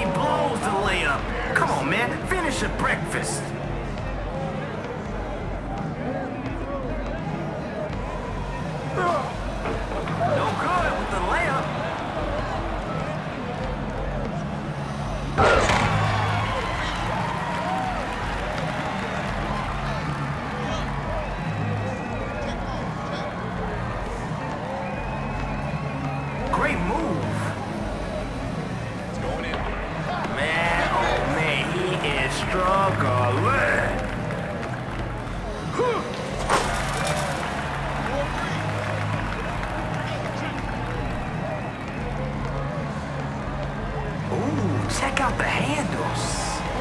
He blows the layup. Come on, man. Finish your breakfast. No good with the layup. Great move. It's going in. Man, oh man, he is struggling. Ooh, check out the handles.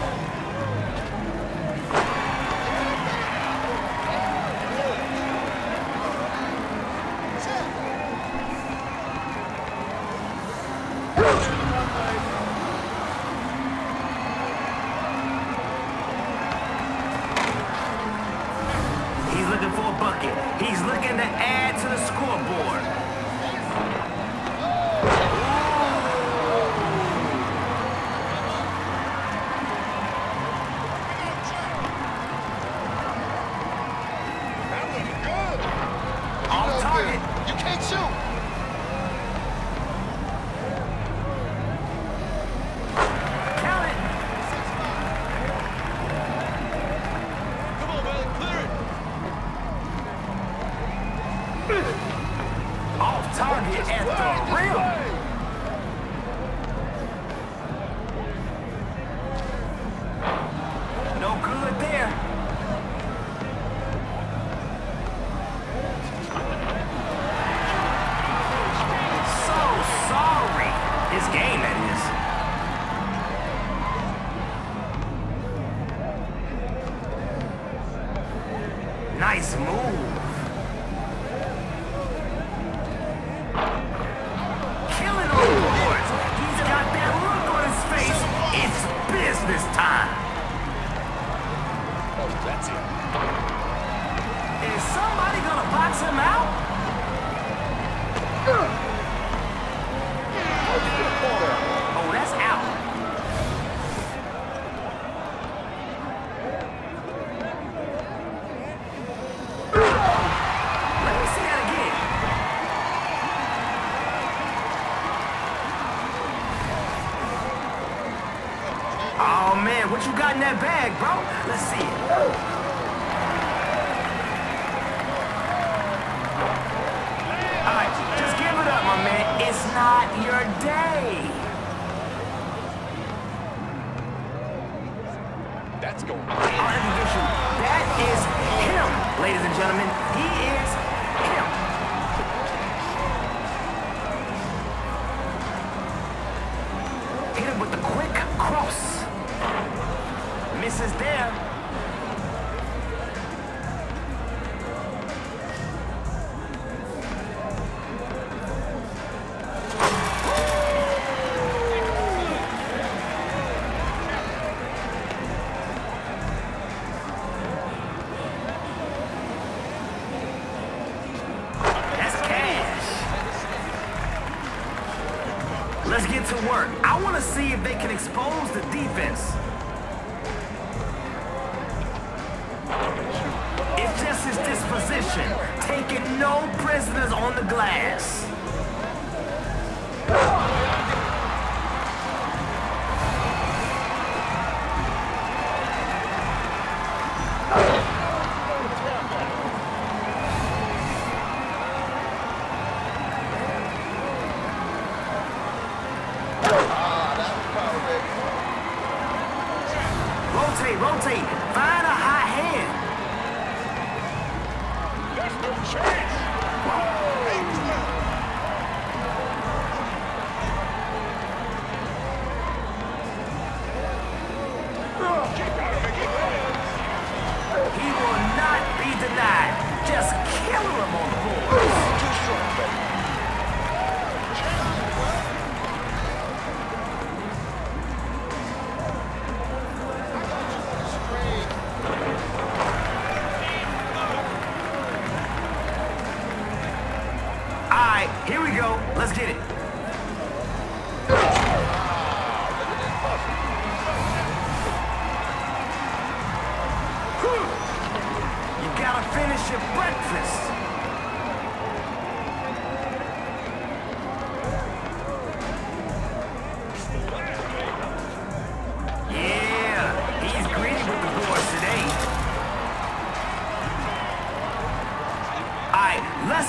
He's looking for a bucket. He's looking to add to the scoreboard. That looks good. Off target. You can't shoot. Count it. Come on, man. Clear it. Off target at the rim. No good there. So sorry. His game, that is. Nice move. Killing on the boards. He's got that look on his face. It's business time. Oh, that's it. Is somebody gonna box him out? Oh, that's out. Let me see that again. Oh man, what you got in that bag, bro? Let's see it. All right, just give it up, my man. It's not your day. That's going I'll introduce you. That is him, ladies and gentlemen. He is him. Hit him with the quick cross. Misses there. That's cash. Let's get to work. I want to see if they can expose the defense. It's just his disposition, taking no prisoners on the glass. Rotate, rotate. Find a hot hand. There's no chance. He will not be denied. Just kill him on the board. Too strong, baby.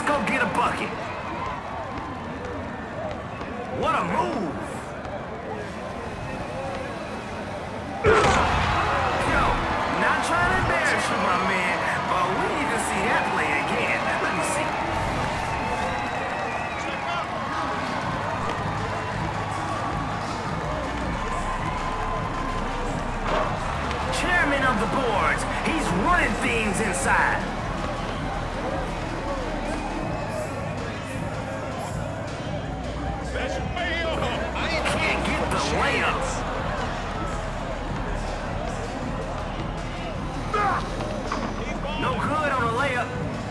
Let's go get a bucket. What a move. Yo, not trying to embarrass you, my man, but we need to see that play again. Let me see. Chairman of the boards, he's running things inside. Can't get the layups. No good on a layup.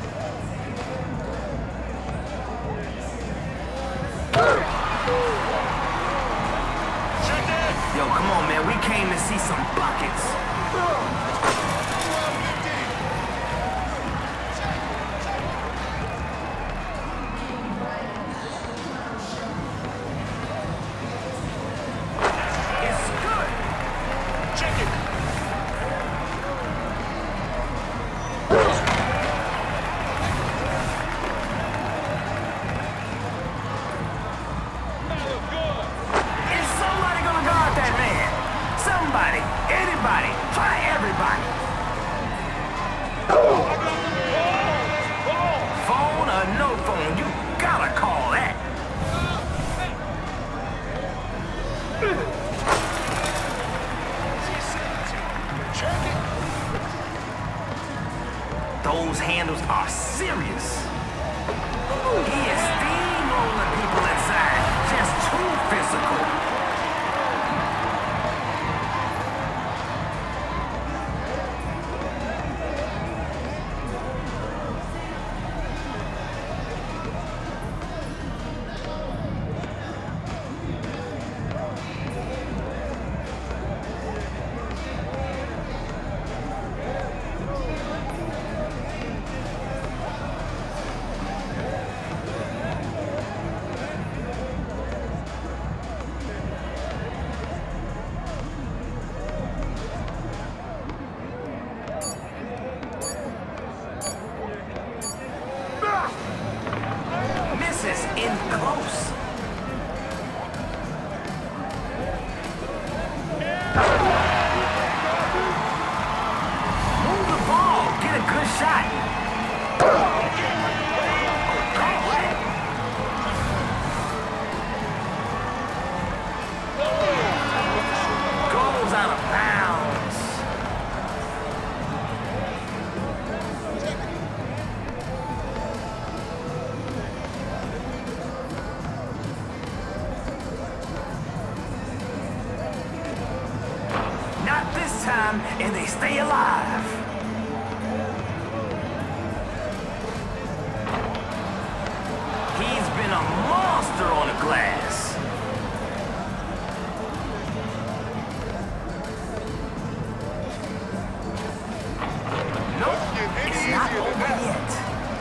Yo, come on, man. We came to see some buckets. It's good. Check it. Is somebody gonna guard that man? Somebody, anybody, try everybody. Phone or no phone, you gotta call that. Check it. Those handles are serious. He is steamrolling people inside, just too physical. Misses in close. Move the ball, get a good shot. Goes out of bounds. Not this time, and they stay alive. He's been a monster on the glass. Nope, it's not over yet.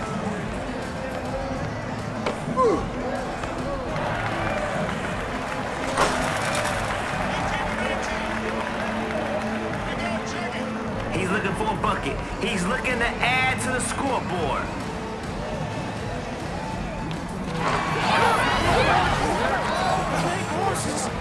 He's looking for a bucket. He's looking to add to the scoreboard. Take horses.